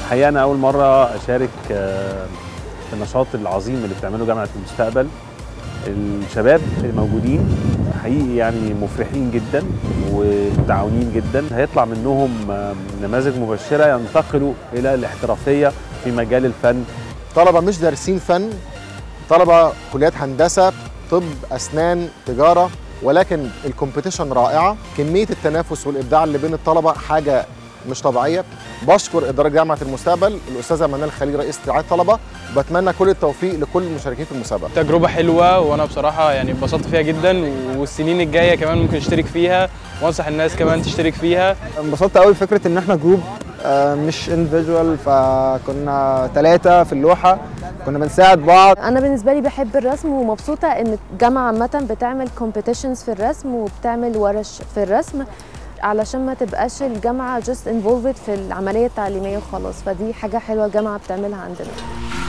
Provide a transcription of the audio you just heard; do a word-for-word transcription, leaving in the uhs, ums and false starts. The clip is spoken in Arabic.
الحقيقة أنا أول مرة أشارك في النشاط العظيم اللي بتعمله جامعة المستقبل. الشباب الموجودين حقيقي يعني مفرحين جدا ومتعاونين جدا، هيطلع منهم نماذج مبشرة ينتقلوا إلى الاحترافية في مجال الفن. طلبة مش دارسين فن، طلبة كليات هندسة، طب، أسنان، تجارة، ولكن الكومبيتيشن رائعة. كمية التنافس والإبداع اللي بين الطلبة حاجة مش طبيعية. بشكر إدارة جامعة المستقبل الأستاذة منال خليل رئيس اتحاد الطلبة، وبتمنى كل التوفيق لكل المشاركين في المسابقة. تجربة حلوة وأنا بصراحة يعني اتبسطت فيها جدا، والسنين الجاية كمان ممكن اشترك فيها وانصح الناس كمان تشترك فيها. انبسطت قوي فكرة إن احنا جروب مش اندفيدوال، فكنا ثلاثة في اللوحة كنا بنساعد بعض. أنا بالنسبة لي بحب الرسم ومبسوطة إن الجامعة عامة بتعمل كومبيتيشنز في الرسم وبتعمل ورش في الرسم، علشان ما تبقاش الجامعة just involved في العملية التعليمية وخلاص، فدي حاجة حلوة الجامعة بتعملها عندنا.